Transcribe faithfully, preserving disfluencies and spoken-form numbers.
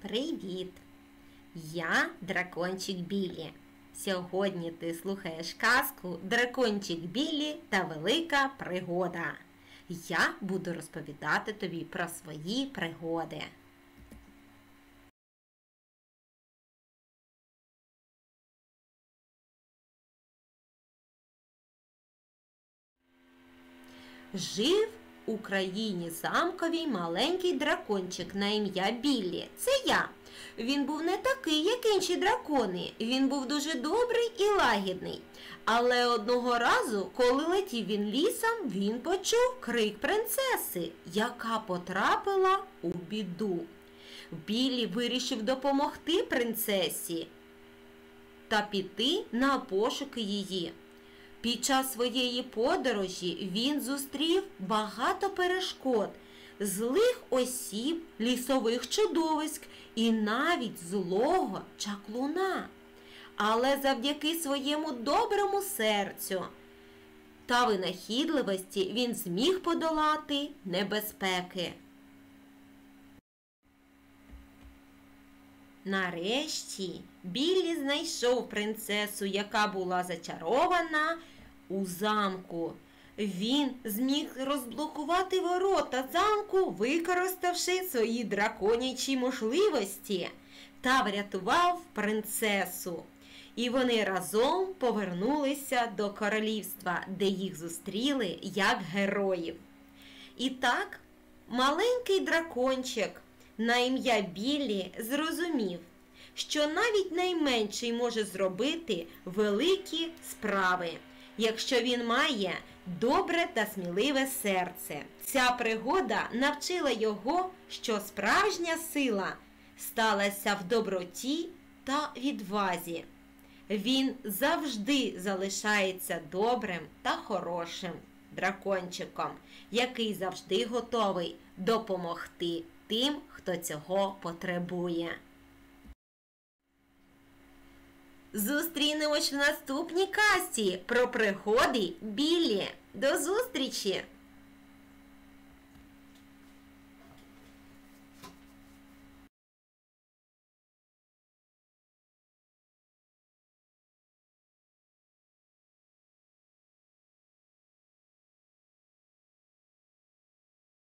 Привіт! Я дракончик Біллі. Сьогодні ти слухаєш казку «Дракончик Біллі та велика пригода». Я буду розповідати тобі про свої пригоди. Жив у країні замковій маленький дракончик на ім'я Біллі. Це я. Він був не такий, як інші дракони. Він був дуже добрий і лагідний. Але одного разу, коли летів він лісом, він почув крик принцеси, яка потрапила у біду. Біллі вирішив допомогти принцесі та піти на пошуки її. Під час своєї подорожі він зустрів багато перешкод, злих осіб, лісових чудовиськ і навіть злого чаклуна. Але завдяки своєму доброму серцю та винахідливості він зміг подолати небезпеки. Нарешті Біллі знайшов принцесу, яка була зачарована у замку. Він зміг розблокувати ворота замку, використавши свої драконячі можливості, та врятував принцесу. І вони разом повернулися до королівства, де їх зустріли як героїв. І так, маленький дракончик на ім'я Біллі зрозумів, що навіть найменший може зробити великі справи, якщо він має добре та сміливе серце. Ця пригода навчила його, що справжня сила сталася в доброті та відвазі. Він завжди залишається добрим та хорошим дракончиком, який завжди готовий допомогти тим, хто цього потребує. Зустрінемось в наступній казці про пригоди Біллі. До зустрічі!